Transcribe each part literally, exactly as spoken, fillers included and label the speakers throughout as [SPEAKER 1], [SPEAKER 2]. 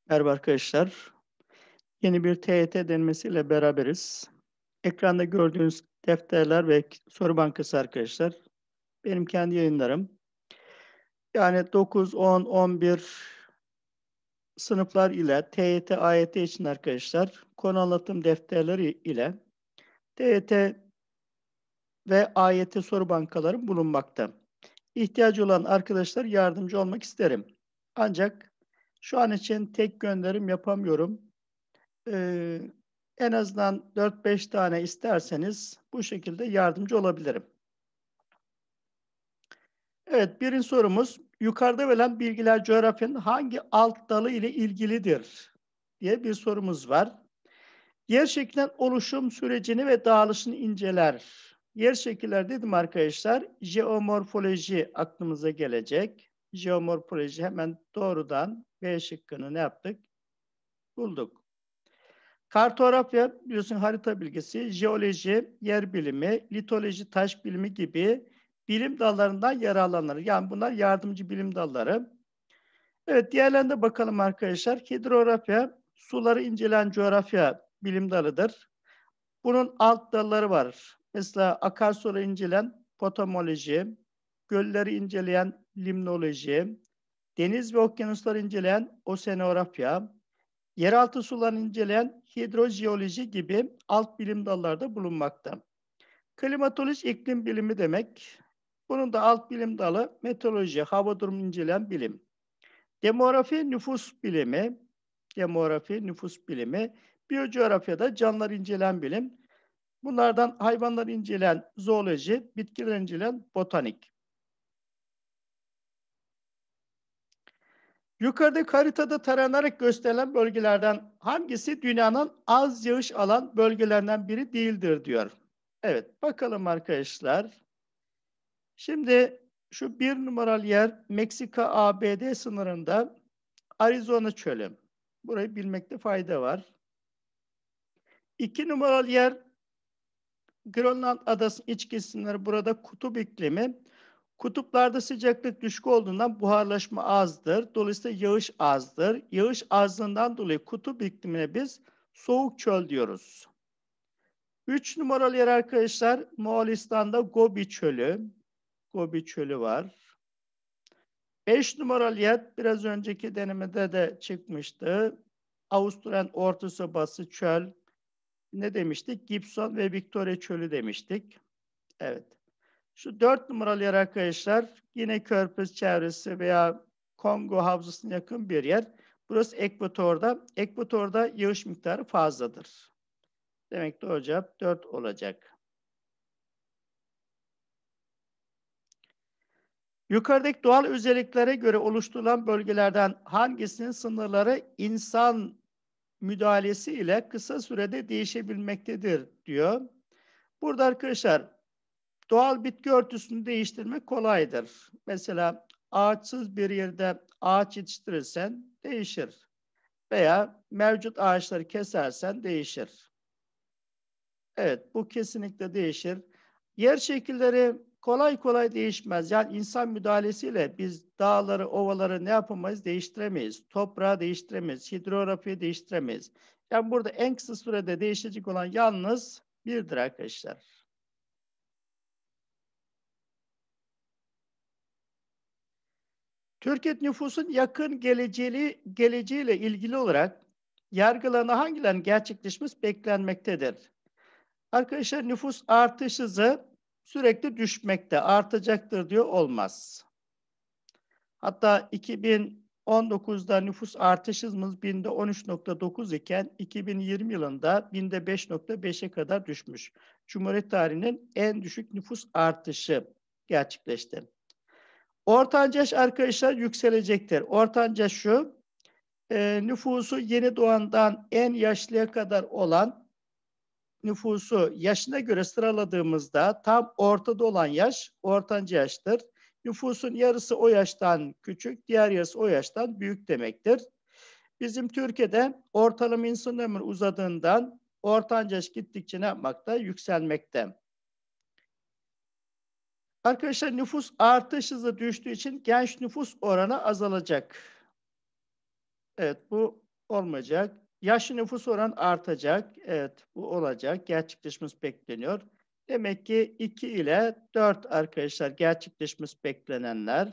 [SPEAKER 1] Merhaba arkadaşlar. Yeni bir T Y T denemesiyle beraberiz. Ekranda gördüğünüz defterler ve k soru bankası arkadaşlar, benim kendi yayınlarım. Yani dokuz, on, on bir sınıflar ile T Y T, A Y T için arkadaşlar konu anlatım defterleri ile T Y T ve A Y T soru bankalarım bulunmakta. İhtiyacı olan arkadaşlar yardımcı olmak isterim. Ancak şu an için tek gönderim yapamıyorum. Eee, en azından dört beş tane isterseniz bu şekilde yardımcı olabilirim. Evet, birinci sorumuz, yukarıda verilen bilgiler coğrafyanın hangi alt dalı ile ilgilidir diye bir sorumuz var. Yer şekillerinin oluşum sürecini ve dağılışını inceler. Yer şekiller dedim arkadaşlar, jeomorfoloji aklımıza gelecek. Jeomorfoloji hemen doğrudan B şıkkını ne yaptık? Bulduk. Kartografya biliyorsun harita bilgisi, jeoloji, yer bilimi, litoloji, taş bilimi gibi bilim dallarından yararlanır. Yani bunlar yardımcı bilim dalları. Evet, diğerlerine bakalım arkadaşlar. Hidrografya, suları incelen coğrafya bilim dalıdır. Bunun alt dalları var. Mesela akarsuları incelen potamoloji, gölleri inceleyen limnoloji, deniz ve okyanusları inceleyen oseanografya, yeraltı sularını inceleyen hidrojeoloji gibi alt bilim dallarda bulunmakta. Klimatoloji iklim bilimi demek. Bunun da alt bilim dalı meteoroloji, hava durumunu inceleyen bilim. Demografi nüfus bilimi, demografi nüfus bilimi. Biyocoğrafyada canlıları inceleyen bilim. Bunlardan hayvanları inceleyen zooloji, bitkileri inceleyen botanik. Yukarıdaki haritada taranarak gösterilen bölgelerden hangisi dünyanın az yağış alan bölgelerinden biri değildir diyor. Evet, bakalım arkadaşlar. Şimdi şu bir numaralı yer Meksika A B D sınırında Arizona çölü. Burayı bilmekte fayda var. İki numaralı yer Grönland adasının iç kesimleri, burada kutup iklimi. Kutuplarda sıcaklık düşük olduğundan buharlaşma azdır. Dolayısıyla yağış azdır. Yağış azlığından dolayı kutup iklimine biz soğuk çöl diyoruz. Üç numaralı yer arkadaşlar Moğolistan'da Gobi Çölü. Gobi Çölü var. Beş numaralı yer biraz önceki denemede de çıkmıştı. Avusturya'nın orta sobası çöl. Ne demiştik? Gibson ve Victoria Çölü demiştik. Evet. Şu dört numaralı yer arkadaşlar yine Körfez çevresi veya Kongo havzasına yakın bir yer. Burası ekvatorda. Ekvatorda yağış miktarı fazladır. Demek doğru cevap dört olacak. Yukarıdaki doğal özelliklere göre oluşturulan bölgelerden hangisinin sınırları insan müdahalesi ile kısa sürede değişebilmektedir diyor. Burada arkadaşlar doğal bitki örtüsünü değiştirmek kolaydır. Mesela ağaçsız bir yerde ağaç yetiştirirsen değişir. Veya mevcut ağaçları kesersen değişir. Evet, bu kesinlikle değişir. Yer şekilleri kolay kolay değişmez. Yani insan müdahalesiyle biz dağları, ovaları ne yapamayız? Değiştiremeyiz. Toprağı değiştiremeyiz. Hidrografiyi değiştiremeyiz. Yani burada en kısa sürede değişecek olan yalnız birdir arkadaşlar. Türkiye nüfusun yakın geleceği, geleceğiyle ilgili olarak yargılarına hangilerinin gerçekleşmesi beklenmektedir? Arkadaşlar nüfus artış hızı sürekli düşmekte, artacaktır diyor, olmaz. Hatta iki bin on dokuzda nüfus artış hızımız binde on üç nokta dokuz iken iki bin yirmi yılında binde beş nokta beşe kadar düşmüş. Cumhuriyet tarihinin en düşük nüfus artışı gerçekleşti. Ortanca yaş arkadaşlar yükselecektir. Ortanca yaş şu, e, nüfusu yeni doğandan en yaşlıya kadar olan nüfusu yaşına göre sıraladığımızda tam ortada olan yaş ortanca yaştır. Nüfusun yarısı o yaştan küçük, diğer yarısı o yaştan büyük demektir. Bizim Türkiye'de ortalama insan ömrü uzadığından ortanca yaş gittikçe ne yapmakta? Yükselmekte. Arkadaşlar nüfus artış hızı düştüğü için genç nüfus oranı azalacak. Evet, bu Olmayacak. Yaşlı nüfus oranı artacak. Evet, bu olacak. Gerçekleşmesi bekleniyor. Demek ki iki ile dört arkadaşlar gerçekleşmesi beklenenler.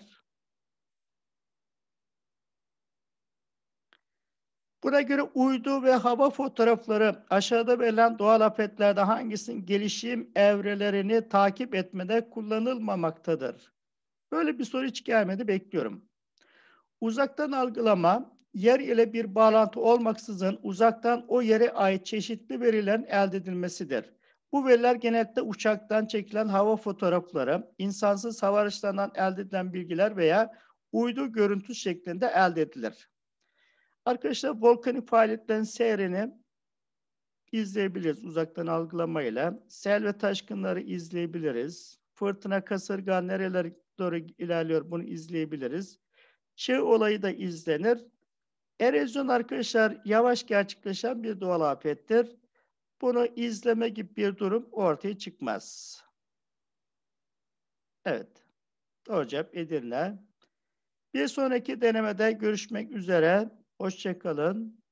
[SPEAKER 1] Buna göre uydu ve hava fotoğrafları aşağıda verilen doğal afetlerde hangisinin gelişim evrelerini takip etmede kullanılmamaktadır? Böyle bir soru hiç gelmedi, bekliyorum. Uzaktan algılama, yer ile bir bağlantı olmaksızın uzaktan o yere ait çeşitli verilerin elde edilmesidir. Bu veriler genellikle uçaktan çekilen hava fotoğrafları, insansız hava araçlarından elde edilen bilgiler veya uydu görüntü şeklinde elde edilir. Arkadaşlar volkanik faaliyetlerin seyrini izleyebiliriz uzaktan algılamayla. Sel ve taşkınları izleyebiliriz. Fırtına, kasırga nerelere doğru ilerliyor bunu izleyebiliriz. Çığ olayı da izlenir. Erozyon arkadaşlar yavaş gerçekleşen bir doğal afettir. Bunu izleme gibi bir durum ortaya çıkmaz. Evet. Doğru cevap Edirne. Bir sonraki denemede görüşmek üzere. Hoşça kalın.